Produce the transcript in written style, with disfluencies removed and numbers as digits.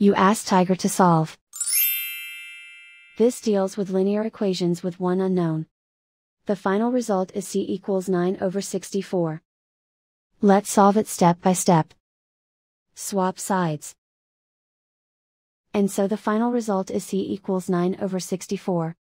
You ask Tiger to solve. This deals with linear equations with one unknown. The final result is c equals 9/64. Let's solve it step by step. Swap sides. And so the final result is c equals 9/64.